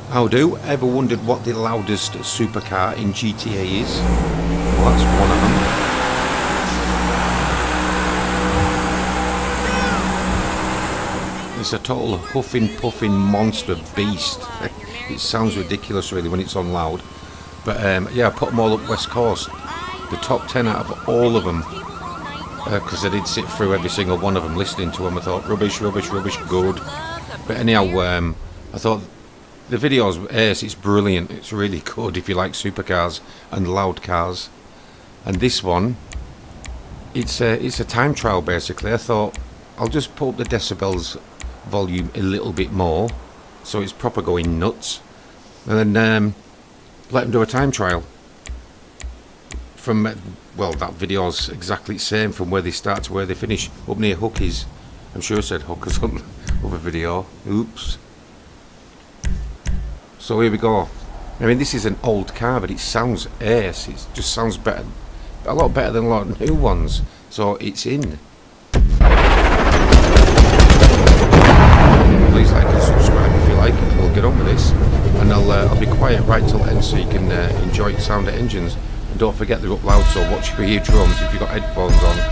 How do? Ever wondered what the loudest supercar in GTA is? Well, that's one of them. It's a total huffing puffing monster beast. It sounds ridiculous really when it's on loud. But yeah, I put them all up West Coast. The top 10 out of all of them. Because I did sit through every single one of them listening to them. I thought rubbish, rubbish, rubbish, good. But anyhow, I thought the video's ace. It's brilliant. It's really good if you like supercars and loud cars. And this one, it's a time trial basically. I thought I'll just put up the decibels volume a little bit more, so it's proper going nuts, and then let them do a time trial. From well, that video's exactly the same from where they start to where they finish, up near Hookies. I'm sure I said Hookers on other video. Oops. So here we go. I mean, this is an old car, but it sounds ace. It just sounds better, a lot better than a lot of new ones. So it's in. Please like and subscribe if you like. We'll get on with this, and I'll be quiet right till the end so you can enjoy the sound of engines. And don't forget they're up loud, so watch your eardrums if you've got headphones on.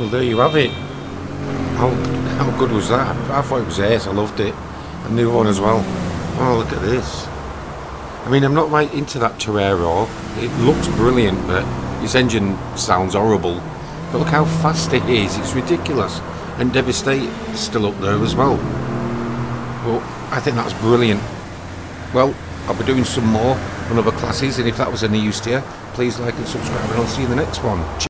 Well, there you have it. How good was that? I thought it was ace. I loved it. And the other one as well. Oh, look at this. I mean, I'm not right into that Torero. It looks brilliant, but its engine sounds horrible. But look how fast it is. It's ridiculous. And Devastate still up there as well. Well, I think that's brilliant. Well, I'll be doing some more on other classes, and if that was any use to you, please like and subscribe, and I'll see you in the next one.